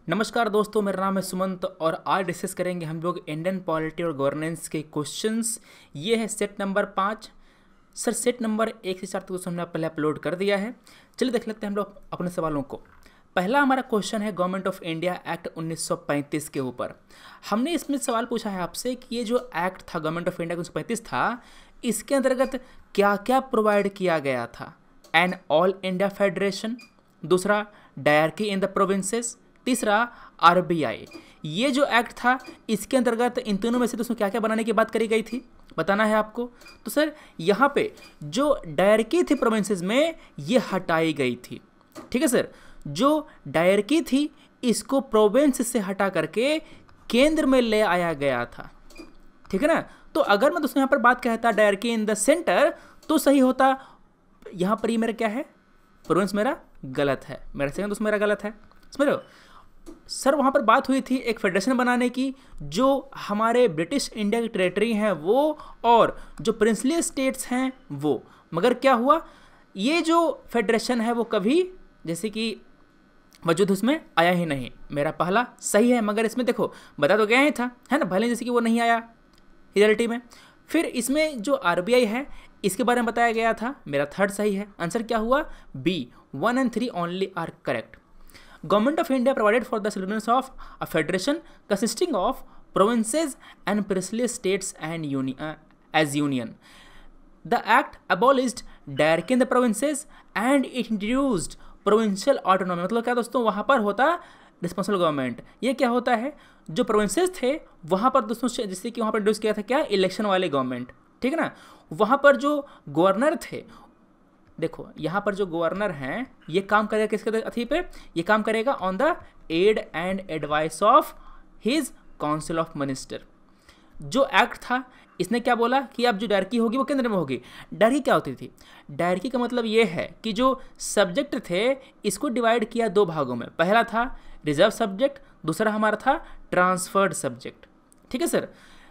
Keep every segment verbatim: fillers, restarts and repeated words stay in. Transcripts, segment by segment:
नमस्कार दोस्तों, मेरा नाम है सुमंत और आज डिस्कस करेंगे हम लोग इंडियन पॉलिटी और गवर्नेंस के क्वेश्चंस। ये है सेट नंबर पाँच। सर सेट नंबर एक से चार तक हमने पहले अपलोड कर दिया है। चलिए देख लेते हैं हम लोग अपने सवालों को। पहला हमारा क्वेश्चन है गवर्नमेंट ऑफ इंडिया एक्ट उन्नीस सौ पैंतीस के ऊपर। हमने इसमें सवाल पूछा है आपसे कि ये जो एक्ट था गवर्नमेंट ऑफ इंडिया उन्नीस सौ पैंतीस था, इसके अंतर्गत क्या क्या प्रोवाइड किया गया था। एन ऑल इंडिया फेडरेशन, दूसरा डायरकी इन द प्रोविंसेस, तीसरा आरबीआई। ये जो एक्ट था इसके अंतर्गत इन तीनों में से दोस्तों क्या क्या बनाने की बात करी गई थी बताना है आपको। तो सर यहाँ पे जो डायरकी थी प्रोविंसेस में ये हटाई गई थी। ठीक है सर, जो डायरकी थी इसको प्रोविंस से हटा करके केंद्र में ले आया गया था। ठीक है ना। तो अगर मैं दोस्तों यहाँ पर बात कहता डायरकी इन द सेंटर तो सही होता। यहाँ पर ये मेरा क्या है, प्रोविंस मेरा गलत है, मेरा सेकंड दोस्तों मेरा गलत है। समझ रहे हो सर, वहाँ पर बात हुई थी एक फेडरेशन बनाने की जो हमारे ब्रिटिश इंडिया की टेरिटरी हैं वो और जो प्रिंसली स्टेट्स हैं वो। मगर क्या हुआ, ये जो फेडरेशन है वो कभी जैसे कि वजूद उसमें आया ही नहीं। मेरा पहला सही है, मगर इसमें देखो बता तो गया ही था है ना, भले जैसे कि वो नहीं आया रियलिटी में। फिर इसमें जो आरबीआई है इसके बारे में बताया गया था, मेरा थर्ड सही है। आंसर क्या हुआ, B. One and three only are correct. Government of India provided for the establishment of a federation consisting of provinces and princely states and uni uh, as union. The act abolished diarchy in the provinces and it introduced provincial autonomy। मतलब क्या दोस्तों, वहाँ पर होता responsible government. ये क्या होता है, जो प्रोविंसेस थे वहाँ पर दोस्तों जिससे कि वहाँ पर इंट्रोड्यूस किया था क्या, इलेक्शन वाले गवर्नमेंट। ठीक है ना। वहाँ पर जो गवर्नर थे, देखो यहाँ पर जो गवर्नर हैं ये काम करेगा किसके अथी पे, ये काम करेगा on the aid and advice of his council of minister. जो एक्ट था इसने क्या बोला कि अब जो डायरकी होगी वो केंद्र में होगी। डायरकी क्या होती थी, डायरकी का मतलब ये है कि जो सब्जेक्ट थे इसको डिवाइड किया दो भागों में। पहला था रिजर्व सब्जेक्ट, दूसरा हमारा था ट्रांसफर्ड सब्जेक्ट। ठीक है सर।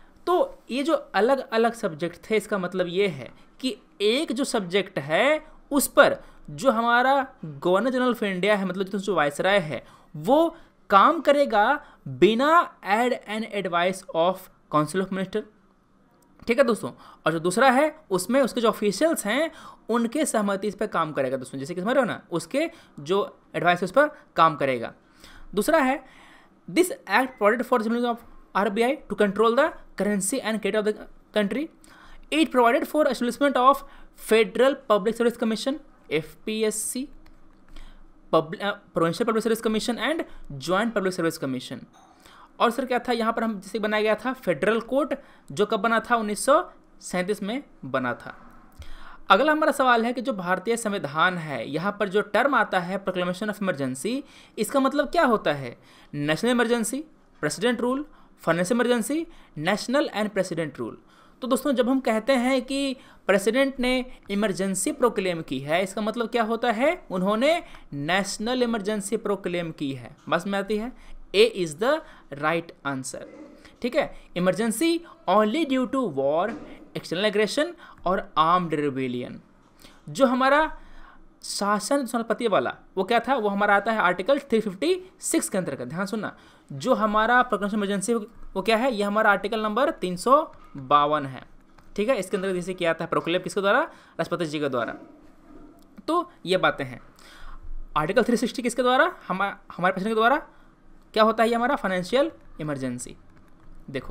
तो ये जो अलग अलग सब्जेक्ट थे इसका मतलब ये है कि एक जो सब्जेक्ट है उस पर जो हमारा गवर्नर जनरल ऑफ इंडिया है, मतलब जो वायसराय है, वो काम करेगा बिना aid and advice of council of minister. ठीक है दोस्तों। और जो दूसरा है उसमें उसके जो ऑफिशियल्स हैं उनके सहमति इस पर काम करेगा दोस्तों, जैसे कि समझ रहे हो ना, उसके जो एडवाइस उस पर काम करेगा। दूसरा है this act provided for of RBI to control the currency and credit of the country. It provided for establishment of Federal Public Service Commission (F P S C), Public, uh, Provincial Public Service Commission and Joint Public Service Commission। और sir क्या था यहाँ पर, हम जैसे बनाया गया था फेडरल कोर्ट, जो कब बना था, उन्नीस सौ सैंतीस में बना था। अगला हमारा सवाल है कि जो भारतीय संविधान है यहाँ पर जो टर्म आता है प्रोक्लेमेशन ऑफ इमरजेंसी, इसका मतलब क्या होता है, national emergency, president rule, financial emergency, national and president rule. तो दोस्तों जब हम कहते हैं कि प्रेसिडेंट ने इमरजेंसी प्रोक्लेम की है, इसका मतलब क्या होता है, उन्होंने नेशनल इमरजेंसी प्रोक्लेम की है। बस में आती है, A is the right answer. ठीक है। Emergency only due to war, external aggression और आर्म्ड रिबेलियन। जो हमारा शासन संपत्ति वाला वो क्या था, वो हमारा आता है आर्टिकल तीन सौ छप्पन के अंतर्गत। ध्यान सुनना, जो हमारा प्रोक्लेमेशन इमरजेंसी वो क्या है, ये हमारा आर्टिकल नंबर तीन सौ बावन है। ठीक है। इसके अंदर जैसे किया था प्रोक्लेम किसके द्वारा, राष्ट्रपति जी के द्वारा। तो ये बातें हैं। आर्टिकल तीन सौ साठ किसके द्वारा, हम हमारे प्रेसिडेंट के द्वारा। क्या होता है ये हमारा फाइनेंशियल इमरजेंसी। देखो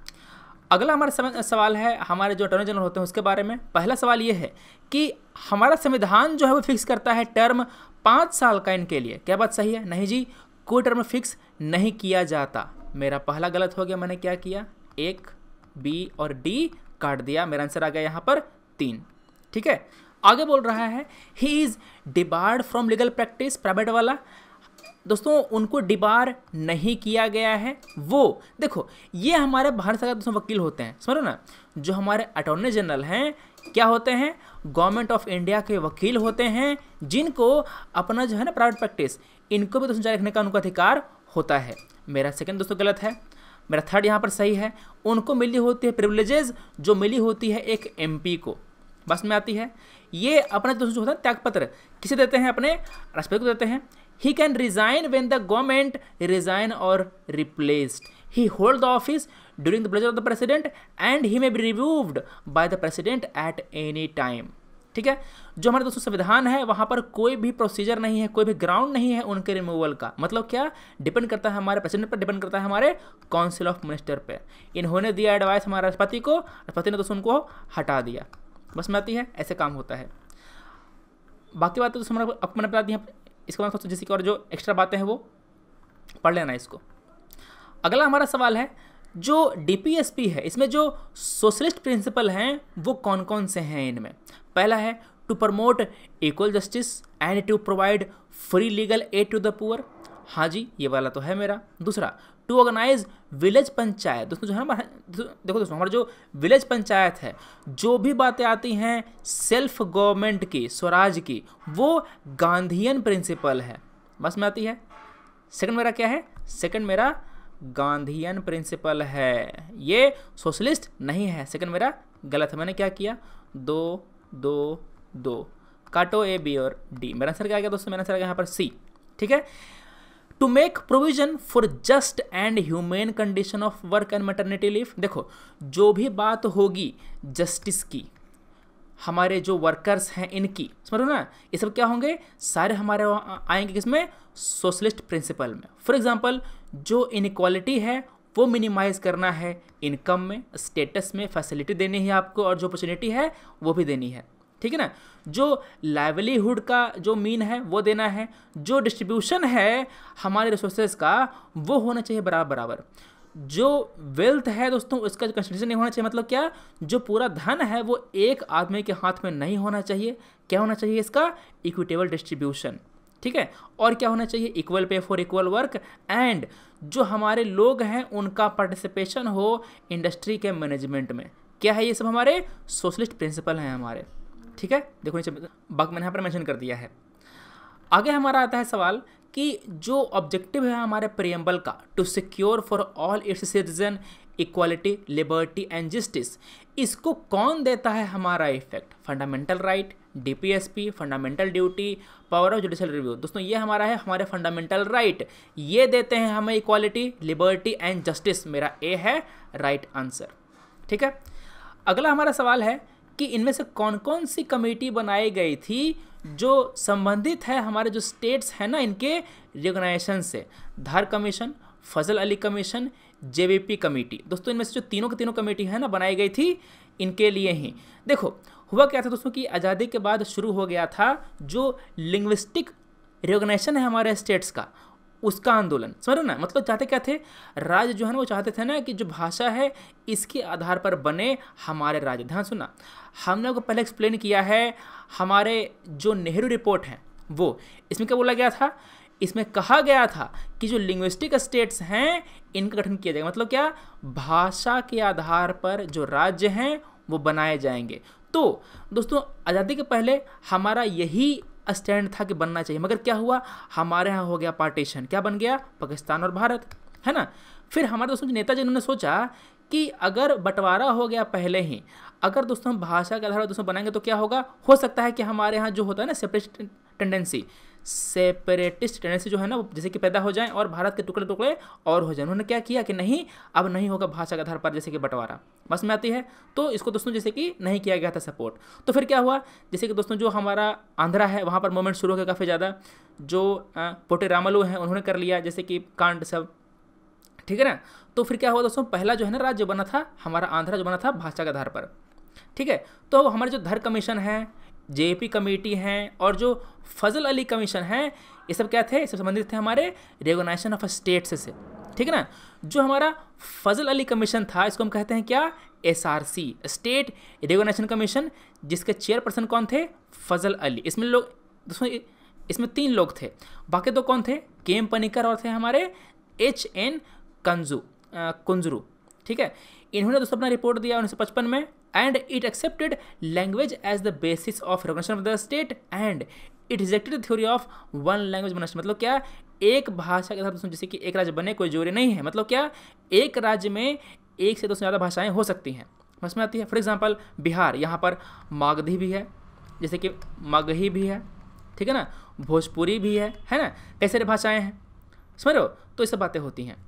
अगला हमारा सवाल है हमारे जो अटॉर्नी जनरल होते हैं उसके बारे में। पहला सवाल ये है कि हमारा संविधान जो है वो फिक्स करता है टर्म पाँच साल का इनके लिए। क्या बात सही है, नहीं जी, कोई टर्म फिक्स नहीं किया जाता। मेरा पहला गलत हो गया, मैंने क्या किया, एक बी और डी काट दिया। मेरा आंसर आ गया यहाँ पर तीन। ठीक है। आगे बोल रहा है he is debarred from legal practice, private वाला दोस्तों उनको डिबार नहीं किया गया है। वो देखो ये हमारे भारत सरकार दोस्तों वकील होते हैं, समझो ना। जो हमारे अटॉर्नी जनरल हैं क्या होते हैं, गवर्नमेंट ऑफ इंडिया के वकील होते हैं, जिनको अपना जो है ना प्राइवेट प्रैक्टिस इनको भी दोस्तों जारी रखने का उनको अधिकार होता है। मेरा सेकंड दोस्तों गलत है, मेरा थर्ड यहाँ पर सही है। उनको मिली होती है प्रिविलेजेस जो मिली होती है एक एमपी को। बस में आती है ये अपना दोस्तों जो होता है त्यागपत्र किसे देते हैं, अपने राष्ट्रपति को देते हैं। He can resign when the government resign और replaced, he hold the office during the pleasure of the president and he may be removed by the president at any time. ठीक है, जो हमारे दोस्तों संविधान है वहाँ पर कोई भी प्रोसीजर नहीं है, कोई भी ग्राउंड नहीं है उनके रिमूवल का। मतलब क्या, डिपेंड करता है हमारे प्रेसिडेंट पर, डिपेंड करता है हमारे काउंसिल ऑफ मिनिस्टर पे। इन्होंने दिया एडवाइस हमारे राष्ट्रपति को, राष्ट्रपति ने दोस्तों उनको हटा दिया। बस में आती है, ऐसे काम होता है। बाकी बातें दोस्तों मैंने आपको मैंने बता दी हैं, इसके बाद जैसे कि और जो एक्स्ट्रा बातें हैं वो पढ़ लेना इसको। अगला हमारा सवाल है, जो डीपीएसपी है इसमें जो सोशलिस्ट प्रिंसिपल हैं वो कौन कौन से हैं इनमें। पहला है to promote equal justice and to provide free legal aid to the poor. हाँ जी, ये वाला तो है मेरा। दूसरा, टू ऑर्गेनाइज विलेज पंचायत। दोस्तों जो है ना, देखो दोस्तों हमारा जो विलेज पंचायत है, जो भी बातें आती हैं सेल्फ गवर्नमेंट की, स्वराज की, वो गांधीयन प्रिंसिपल है। बस में आती है। सेकंड मेरा क्या है, सेकंड मेरा गांधीयन प्रिंसिपल है, ये सोशलिस्ट नहीं है। सेकंड मेरा गलत है, मैंने क्या किया, दो दो दो काटो ए बी और डी। मेरा आंसर क्या आ गया दोस्तों, मेरा आंसर आ गया यहाँ पर सी। ठीक है, to make provision for just and humane condition of work and maternity leave. देखो जो भी बात होगी जस्टिस की, हमारे जो वर्कर्स हैं इनकी, समझो ना, ये सब क्या होंगे, सारे हमारे आएंगे किसमें, सोशलिस्ट प्रिंसिपल में। फॉर एग्जांपल जो इनइक्वालिटी है वो मिनिमाइज करना है, इनकम में, स्टेटस में फैसिलिटी देनी है आपको, और जो अपॉर्चुनिटी है वो भी देनी है। ठीक है ना, जो लाइवलीहुड का जो मीन है वो देना है, जो डिस्ट्रीब्यूशन है हमारे रिसोर्सेज का वो होना चाहिए बराबर बराबर। जो वेल्थ है दोस्तों उसका जो कंसंट्रेशन नहीं होना चाहिए। मतलब क्या, जो पूरा धन है वो एक आदमी के हाथ में नहीं होना चाहिए। क्या होना चाहिए इसका, इक्विटेबल डिस्ट्रीब्यूशन। ठीक है, और क्या होना चाहिए, equal pay for equal work, and जो हमारे लोग हैं उनका पार्टिसिपेशन हो इंडस्ट्री के मैनेजमेंट में। क्या है, ये सब हमारे सोशलिस्ट प्रिंसिपल हैं हमारे। ठीक है, देखो नीचे बाकी मैंने यहाँ पर मेंशन कर दिया है। आगे हमारा आता है सवाल कि जो ऑब्जेक्टिव है हमारे प्रियम्बल का, to secure for all its citizen equality liberty and justice, इसको कौन देता है हमारा effect, fundamental right, DPSP, fundamental duty, power of judicial review. दोस्तों ये हमारा है हमारे फंडामेंटल राइट, ये देते हैं हमें इक्वालिटी लिबर्टी एंड जस्टिस। मेरा ए है राइट आंसर। ठीक है, अगला हमारा सवाल है कि इनमें से कौन कौन सी कमेटी बनाई गई थी जो संबंधित है हमारे जो स्टेट्स हैं ना इनके रिकॉग्नाइजेशन से। Dhar commission, Fazal Ali commission, JVP committee. दोस्तों इनमें से जो तीनों की तीनों कमेटी है ना बनाई गई थी इनके लिए ही। देखो हुआ क्या था दोस्तों कि आज़ादी के बाद शुरू हो गया था जो लिंग्विस्टिक रिकॉग्नाइजेशन है हमारे स्टेट्स का, उसका आंदोलन। समझ रहे ना, मतलब चाहते क्या थे, राज्य जो है ना वो चाहते थे ना कि जो भाषा है इसके आधार पर बने हमारे राज्य। ध्यान सुनना, हमने आपको पहले एक्सप्लेन किया है हमारे जो नेहरू रिपोर्ट है वो, इसमें क्या बोला गया था, इसमें कहा गया था कि जो लिंग्विस्टिक स्टेट्स हैं इनका गठन किया जाएगा। मतलब क्या, भाषा के आधार पर जो राज्य हैं वो बनाए जाएंगे। तो दोस्तों आज़ादी के पहले हमारा यही स्टैंड था कि बनना चाहिए, मगर क्या हुआ, हमारे यहाँ हो गया पार्टीशन। क्या बन गया, पाकिस्तान और भारत, है ना। फिर हमारे दोस्तों नेताजी इन्होंने सोचा कि अगर बंटवारा हो गया पहले ही, अगर दोस्तों हम भाषा के आधार पर दोस्तों बनाएंगे तो क्या होगा, हो सकता है कि हमारे यहाँ जो होता है ना सेपरेटिस्ट टेंडेंसी सेपरेटिस्ट टेंडेंसी जो है ना वो जैसे कि पैदा हो जाए और भारत के टुकड़े टुकड़े और हो जाए। उन्होंने क्या किया कि नहीं, अब नहीं होगा भाषा के आधार पर जैसे कि बंटवारा। बस में आती है, तो इसको दोस्तों जैसे कि नहीं किया गया था सपोर्ट। तो फिर क्या हुआ, जैसे कि दोस्तों जो हमारा आंध्रा है वहाँ पर मूवमेंट शुरू हो गया काफ़ी ज़्यादा। जो पोटे रामलू हैं उन्होंने कर लिया जैसे कि कांड सब, ठीक है ना। तो फिर क्या हुआ दोस्तों, पहला जो है ना राज्य बना था हमारा आंध्रा, जो बना था भाषा के आधार पर। ठीक है, तो हमारे जो धर कमीशन है, जेपी कमेटी हैं और जो फजल अली कमीशन है, ये सब क्या थे, ये सब संबंधित थे हमारे रिकॉग्नाइजेशन ऑफ स्टेट्स से। ठीक है ना, जो हमारा फजल अली कमीशन था इसको हम कहते हैं क्या, एसआरसी, स्टेट रिकॉग्नाइजेशन कमीशन, जिसके चेयरपर्सन कौन थे, फजल अली। इसमें लोग दोस्तों इसमें तीन लोग थे, बाकी तो कौन थे, के एम पनिकर और थे हमारे एच एन कंजू कुंजरू। ठीक है, इन्होंने दोस्तों अपना रिपोर्ट दिया उन्नीस सौ पचपन में, and it accepted language as the basis of recognition of the state and it rejected the theory of one language बनना। मतलब क्या, एक भाषा के साथ दोस्तों जैसे कि एक राज्य बने कोई जोरी नहीं है। मतलब क्या, एक राज्य में एक से दो से ज़्यादा भाषाएं हो सकती हैं, समझ में आती है। फॉर एग्जांपल बिहार, यहाँ पर मागधी भी है, जैसे कि मगही भी है, ठीक है ना। भोजपुरी भी है है ना, कई सारी भाषाएं हैं, समझ रहे हो, तो ये सब बातें होती हैं।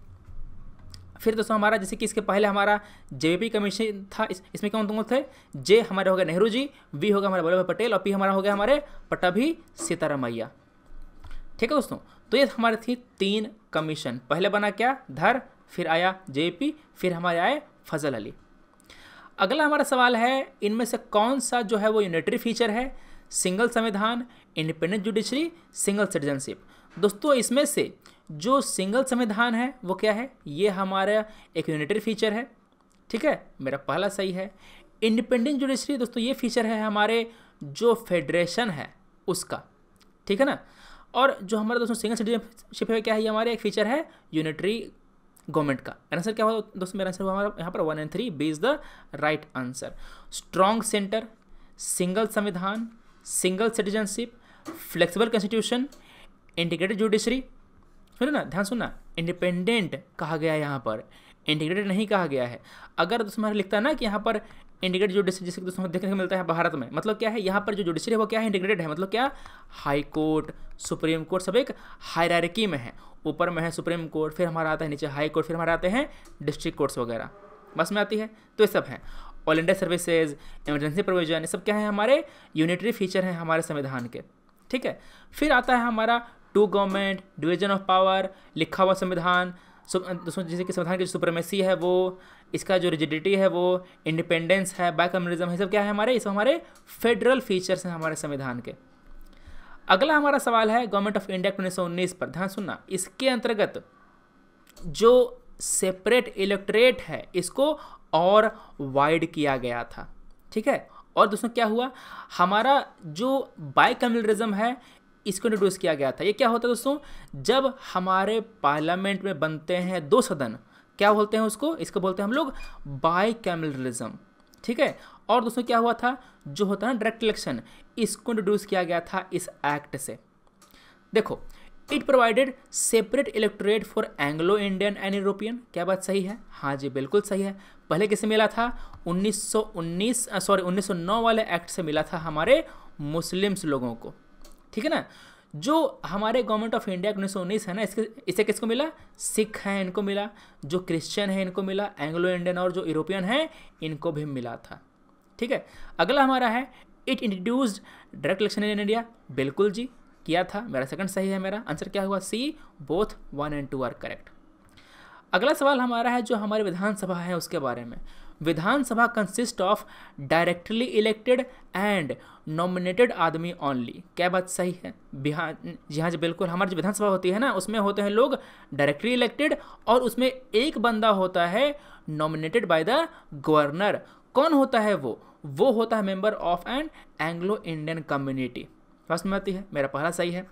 फिर दोस्तों हमारा जैसे कि इसके पहले हमारा जेपी कमीशन था, इस, इसमें कौन कौन थे, जे हमारे हो गए नेहरू जी, वी होगा हमारे वल्लभ भाई पटेल और पी हमारा हो गया हमारे पट्टाभी सीतारामैया। ठीक है दोस्तों, तो ये हमारी थी तीन कमीशन। पहले बना क्या, धर, फिर आया जेपी, फिर हमारे आए फजल अली। अगला हमारा सवाल है, इनमें से कौन सा जो है वो यूनिटरी फीचर है, सिंगल संविधान, इंडिपेंडेंट जुडिशरी, सिंगल सिटीजनशिप। दोस्तों इसमें से जो सिंगल संविधान है वो क्या है, ये हमारा एक यूनिटरी फीचर है। ठीक है, मेरा पहला सही है। इंडिपेंडेंट जुडिशरी दोस्तों ये फीचर है हमारे जो फेडरेशन है उसका, ठीक है ना। और जो हमारा दोस्तों सिंगल सिटीजनशिप है क्या है, ये हमारे एक फीचर है यूनिटरी गवर्नमेंट का। आंसर क्या हुआ दोस्तों, मेरा आंसर हुआ हमारा यहाँ पर one and three, B is the right answer. Strong centre, single संविधान, single citizenship, flexible constitution, integrated judiciary. सुनो ना, ध्यान सुनना, इंडिपेंडेंट कहा गया है यहाँ पर, इंटीग्रेटेड नहीं कहा गया है। अगर दोस्तों हमारा लिखता है ना कि यहाँ पर इंटीग्रेटेड जुडिशरी, जैसे दोस्तों देखने को मिलता है भारत में, मतलब क्या है, यहाँ पर जो जुडिशरी है वो क्या है, इंटीग्रेटेड है। मतलब क्या, हाई कोर्ट, सुप्रीम कोर्ट सब एक हायरार्की में है। ऊपर में है सुप्रीम कोर्ट, फिर हमारा आता है नीचे हाई कोर्ट, फिर हमारे आते हैं डिस्ट्रिक्ट कोर्ट्स वगैरह, बस में आती है। तो ये सब है, all India services, emergency provision, ये सब क्या है, हमारे यूनिटरी फीचर हैं हमारे संविधान के। ठीक है, फिर आता है हमारा two government, division of power, लिखा हुआ संविधान, दोस्तों जैसे कि संविधान की जो सुप्रीमेसी है वो, इसका जो रिजिडिटी है वो, इंडिपेंडेंस है, बाइकम्युनलिज्म है, सब क्या है हमारे, इस हमारे फेडरल फीचर्स हैं हमारे संविधान के। अगला हमारा सवाल है गवर्नमेंट ऑफ इंडिया उन्नीस सौ उन्नीस पर, ध्यान सुनना। इसके अंतर्गत जो सेपरेट इलेक्टोरेट है इसको और वाइड किया गया था। ठीक है, और दोस्तों क्या हुआ, हमारा जो बाइकम्युनलिज्म है इसको इंट्रोड्यूस किया गया था। ये क्या होता है दोस्तों, जब हमारे पार्लियामेंट में बनते हैं दो सदन, क्या बोलते हैं उसको, इसको बोलते हैं हम लोग बाइकैमरलिज्म। ठीक है, और दोस्तों क्या हुआ था, जो होता है ना डायरेक्ट इलेक्शन, इसको इंट्रोड्यूस किया गया था इस एक्ट से। देखो, it provided separate electorate for Anglo Indian and European. क्या बात सही है, हाँ जी बिल्कुल सही है। पहले किसे मिला था, उन्नीस सौ उन्नीस सॉरी उन्नीस सौ नौ वाले एक्ट से मिला था हमारे मुस्लिम्स लोगों को। ठीक है ना, जो हमारे गवर्नमेंट ऑफ इंडिया उन्नीस सौ उन्नीस है ना, इसके इसे किसको मिला, सिख हैं इनको मिला, जो क्रिश्चियन है इनको मिला, एंग्लो इंडियन और जो यूरोपियन है इनको भी मिला था। ठीक है, अगला हमारा है, it introduced direct election in India. बिल्कुल जी किया था, मेरा सेकंड सही है। मेरा आंसर क्या हुआ, C, both one and two are correct. अगला सवाल हमारा है जो हमारी विधानसभा है उसके बारे में। Vidhan Sabha consist of directly elected and nominated आदमी ओनली। क्या बात सही है, बिहार जी हाँ जी बिल्कुल। हमारी जो विधानसभा होती है ना उसमें होते हैं लोग डायरेक्टली इलेक्टेड और उसमें एक बंदा होता है नॉमिनेटेड बाय द गवर्नर। कौन होता है वो वो होता है member of an Anglo Indian community. समझ में आती है, मेरा पहला सही है।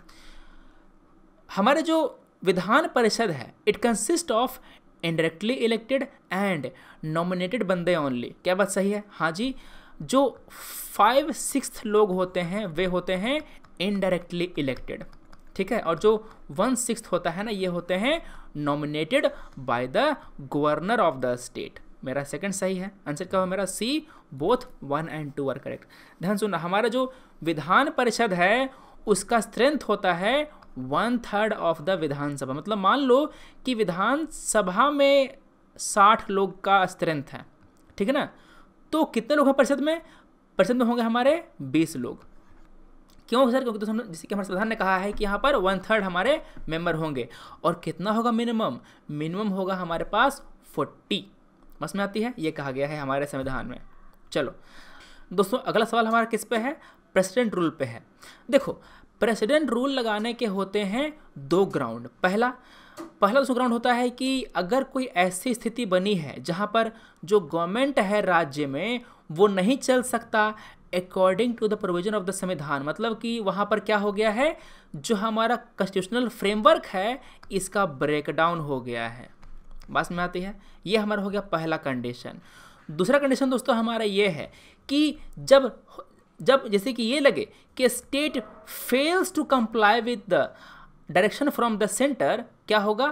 हमारे जो विधान परिषद है it consist of indirectly elected and nominated बंदे ओनली। क्या बात सही है, हाँ जी। जो फाइव सिक्स लोग होते हैं वे होते हैं इनडायरेक्टली इलेक्टेड। ठीक है, और जो वन सिक्स होता है ना ये होते हैं nominated by the governor of the state. मेरा सेकंड सही है। आंसर क्या हुआ मेरा, C, both one and two are correct. ध्यान सुनना, हमारा जो विधान परिषद है उसका स्ट्रेंथ होता है one third of the Vidhan Sabha. मतलब मान लो कि विधानसभा में साठ लोग का स्ट्रेंथ है, ठीक है ना, तो कितने लोग हैं परिषद में, परिषद में होंगे हमारे बीस लोग। क्यों सर, क्योंकि तो जैसे कि हमारे संविधान ने कहा है कि यहाँ पर वन थर्ड हमारे मेंबर होंगे। और कितना होगा मिनिमम, मिनिमम होगा हमारे पास फोर्टी। समझ में आती है, ये कहा गया है हमारे संविधान में। चलो दोस्तों, अगला सवाल हमारा किस पे है, प्रेसिडेंट रूल पे है। देखो, प्रेसिडेंट रूल लगाने के होते हैं दो ग्राउंड। पहला पहला दोस्तों ग्राउंड होता है कि अगर कोई ऐसी स्थिति बनी है जहाँ पर जो गवर्नमेंट है राज्य में वो नहीं चल सकता according to the provision of the संविधान। मतलब कि वहाँ पर क्या हो गया है, जो हमारा कॉन्स्टिट्यूशनल फ्रेमवर्क है इसका ब्रेकडाउन हो गया है। बात में आती है, ये हमारा हो गया पहला कंडीशन। दूसरा कंडीशन दोस्तों हमारा ये है कि जब जब जैसे कि ये लगे कि state fails to comply with the direction from the centre, क्या होगा,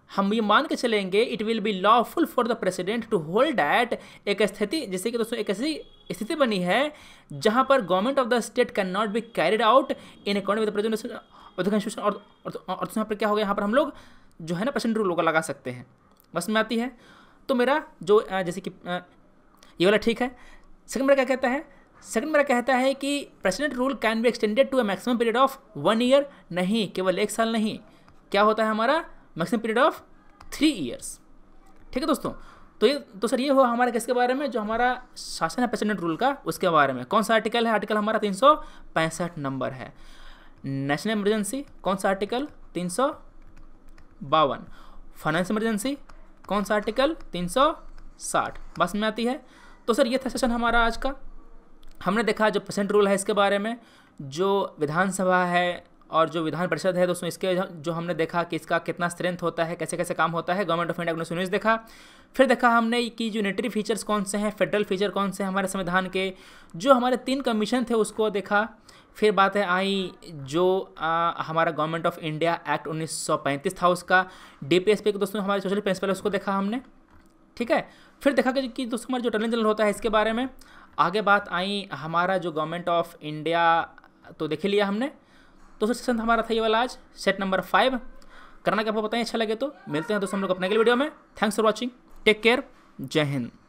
हम ये मान के चलेंगे it will be lawful for the president to hold that एक स्थिति, जैसे कि दोस्तों एक ऐसी स्थिति बनी है जहां पर government of the state can not be carried out in according with the present of the constitution. और और यहाँ पर क्या हो गया, यहाँ पर हम लोग जो है ना प्रेसिडेंट रूल लगा सकते हैं, बस में आती है। तो मेरा जो जैसे कि ये वाला ठीक है। सेकंड मेरा क्या कहता है, सेकंड मेरा कहता है कि president rule can be extended to a maximum period of one year, नहीं केवल एक साल नहीं, क्या होता है हमारा maximum period of three years. ठीक है दोस्तों, तो ये तो सर ये हुआ हमारा किसके बारे में, जो हमारा शासन है प्रेसिडेंट रूल का, उसके बारे में। कौन सा आर्टिकल है, आर्टिकल हमारा तीन सौ पैंसठ नंबर है। नेशनल इमरजेंसी कौन सा आर्टिकल, तीन सौ बावन। फाइनेंशियल इमरजेंसी कौन सा आर्टिकल, तीन सौ साठ। बस में आती है। तो सर ये था सेशन हमारा आज का। हमने देखा जो प्रेसिडेंट रूल है इसके बारे में, जो विधानसभा है और जो विधान परिषद है दोस्तों, इसके जो हमने देखा कि इसका कितना स्ट्रेंथ होता है, कैसे कैसे काम होता है, गवर्नमेंट ऑफ इंडिया उन्नीस सौ उन्नीस देखा। फिर देखा हमने कि यूनिटरी फीचर्स कौन से हैं, फेडरल फीचर कौन से हैं हमारे संविधान के, जो हमारे तीन कमीशन थे उसको देखा। फिर बातें आई जो आ, हमारा गवर्नमेंट ऑफ इंडिया एक्ट उन्नीस सौ पैंतीस था उसका, डीपीएसपी के दोस्तों हमारे सोशल प्रिंसिपल उसको देखा हमने। ठीक है, फिर देखा कि दोस्तों हमारा जो अटॉर्नी जनरल होता है इसके बारे में। आगे बात आई हमारा जो गवर्नमेंट ऑफ इंडिया, तो देख लिया हमने। तो सेशन हमारा था ये वाला आज, सेट नंबर फाइव। करना क्या आपको बताएं, अच्छा लगे तो मिलते हैं दोस्तों हम लोग अपने अगले वीडियो में। Thanks for watching, take care, जय हिंद।